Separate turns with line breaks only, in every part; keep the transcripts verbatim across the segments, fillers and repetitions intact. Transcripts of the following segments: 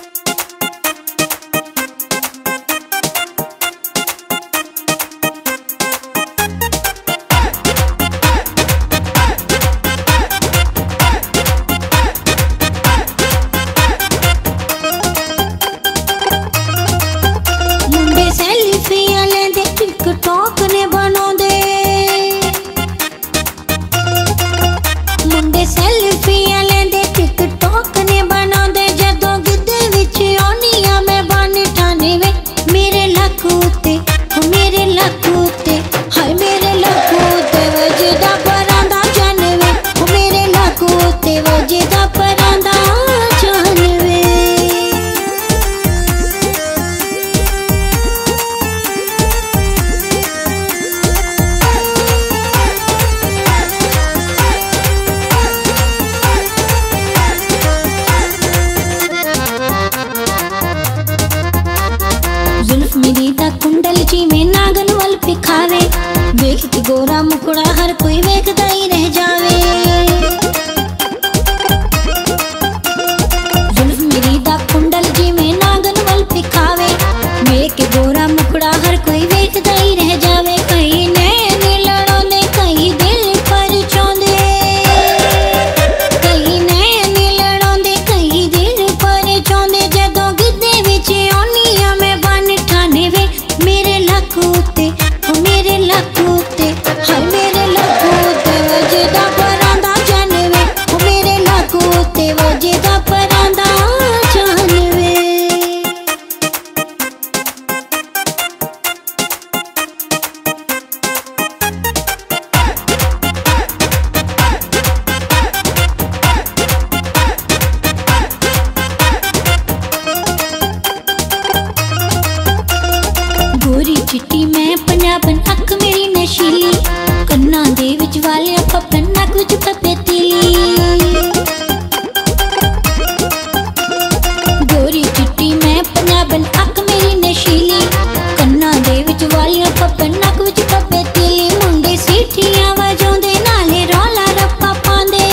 गोरा मुकुड़ा हर कोई वेखदा ही रह जावे। जुल्फ मेरी दा कुंडल जी में नागन वल पिखावे, वेख के गोरा मुकुड़ा हर कोई वेखदा ही रह जावे। कहीं नैन लड़ोंदे कहीं दिल पर चौंदे, कहीं नैन लड़ोंदे कहीं दिल पर चौंदे। जदों गिद्धे विच आउनी आ मैं बन ठाने वे मेरे लक्कू ते ओ मेरे लक्कू ते हाय मेरे लक्कू ते वजदा परांदा जानवे ओ मेरे लक्कू ते वजदा परांदा जानवे। गोरी चिट्टी मैं पंजाबन अख मेरी नशीली, कन्ना दे विच वाले पप्पन नक विच पप्पे तीली। गोरी चिट्टी मैं पंजाबन अख मेरी नशीली, कन्ना दे विच वाले पप्पन नक विच पप्पे तीली। मुंडे सीटियां वजाउंदे नाले रौला रप्पा पांदे,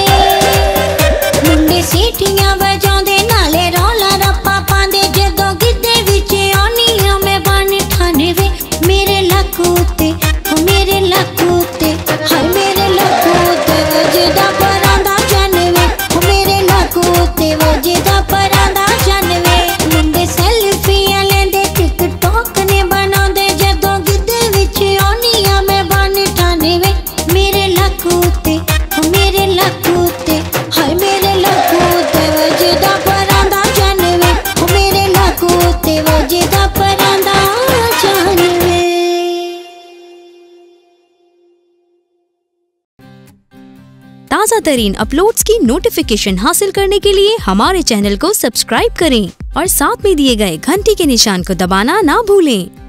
मुंडे सीटियां वजाउंदे नाले रौला रप्पा पांदे। जदों गिद्धे विच आउनी आ मैं बन ठाने वे मेरे लक्कू ते ओ मेरे लक्कू ते हाय मेरे लक्कू ते वजदा परांदा जानवे ओ मेरे लक्कू ते वजदा परांदा जानवे। मुंडे सेल्फियां लेंदे टिकटॉक ने बनाउंदे, जदों गिद्धे विच आउनी आ मैं बन ठाने वे मेरे लक्कू ते ओ मेरे लक्कू ते हाय मेरे लक्कू ते वजदा परांदा जानवे ओ मेरे लक्कू ते वजदा परांदा जानवे।
ताज़ा तरीन अपलोड्स की नोटिफिकेशन हासिल करने के लिए हमारे चैनल को सब्सक्राइब करें और साथ में दिए गए घंटी के निशान को दबाना ना भूलें।